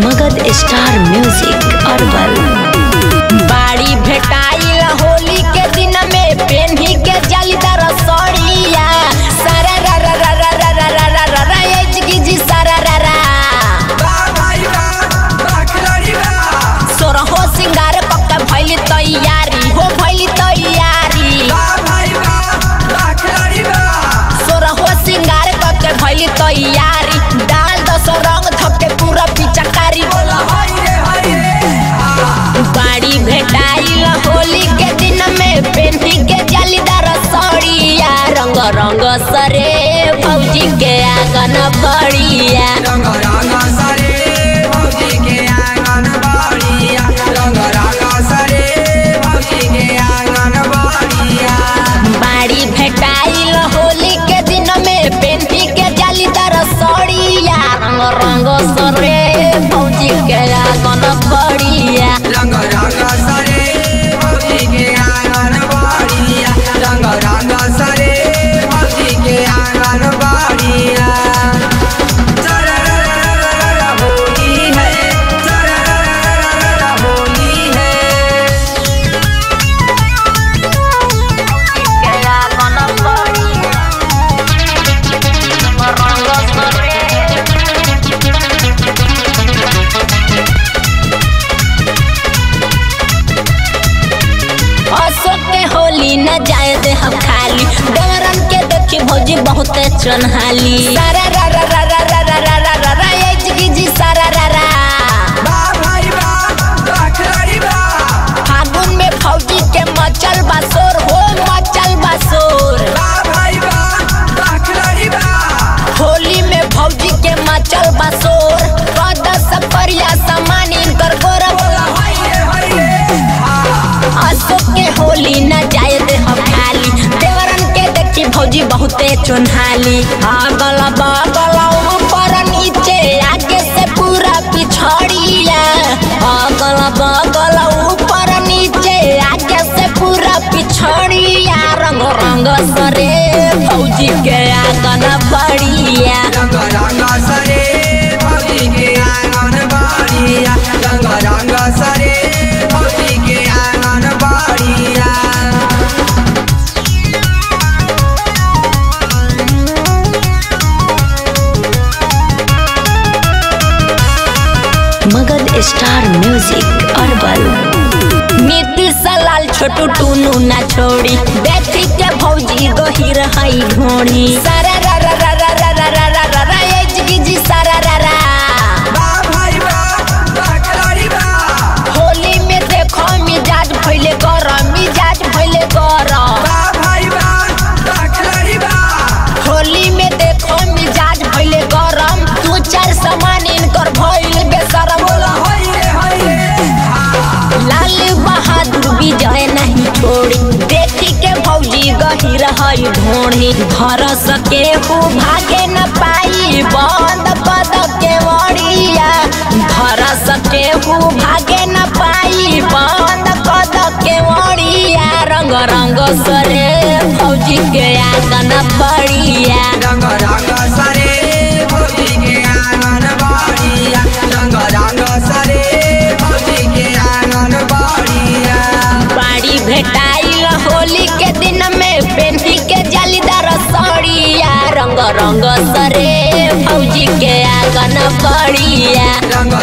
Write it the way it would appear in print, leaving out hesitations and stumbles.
Magadh star music herbal. बाड़ी भेटाइल होली के दिन में पेन्ही के जालीदार सड़िया सारा रा रा रा रा रा रा रा रा रा रा एजगी जी सारा रा रा सोरहो सिंगार पक्का भइली तैयारी हो भइली तैयारी सोरहो सिंगार पक्का भइली तैयारी डाल दस रंग थपके पूरा पिचकारी बाड़ी भेटाइल होली के दिन में पेन्ही के जालीदार सड़िया रंग रंग सरे भौजी के आंगन बढ़िया रंग रंग सरे भौजी के आंगन बढ़िया रंग रंग सरे भौजी के आंगन बढ़िया बाड़ी भेटाइल होली के दिन में पेन्ही के जालीदार सड़िया रंग रंग सरे भौजी के आंगन बढ़िया रंग रंग सरे भौजी के आंगन बढ़िया रंग रंग सरे भौजी के आंगन बढ़िया होली है होली है के आंगन बढ़िया रंग सरे अशोक के होली न जाए दे हम खाली देवरन के देखी भौजी बहुत चन्हाली सारा रा रा रा रा रा रा रा रा रा रा एजगी जी सारा रा रा फागुन में भौजी के मचल बासोर हो मचल बासोर होली में भौजी के मचल बासोर कद सपरिया सामान इनकर गोरव अशोक के होली न जाए दे हम खाली देवरन के देखी भौजी बहुते चुन्हाली अगल बगल ऊपर नीचे आगे से पूरा पिछड़िया अगल बगल ऊपर नीचे आगे से पूरा पिछड़िया रंग रंग सरे भौजी के आंगन बढ़िया रंग रंग सरे भौजी के आंगन बढ़िया रंग रंग सरे भौजी के आंगन बढ़िया मगध स्टार म्यूजिक अरबल। नीतीश लाल छोटू टूनू ना छोड़ी देखी के भौजी गहिर हई घोड़ी सारा रा रा रा रा रा रा रा रा रा रा एजगी जी सारा रा रा होली में देखो मिजाज भइले गरम मिजाज भइले गरम होली में देखो मिजाज भइले गरम दू चार सामान इनकर भइल बेशरम लाल बहादुर विजय नहीं छोड़ी देखी के भौजी गहिर हई ढोड़ी घर सके हो भागे न पाई बंद पद के वड़िया घर सके हो भागे न पाई बंद पद के वड़िया रंग रंग सरे भौजी के आंगन बढ़िया रंग रंग सरे भौजी के आंगन बढ़िया रंग रंग सरे भौजी के आंगन बढ़िया बाड़ी भेटाइल होली के दिन में पेन्ही के जालीदार सड़िया रंग रंग सरे भौजी के आंगन बढ़िया रंग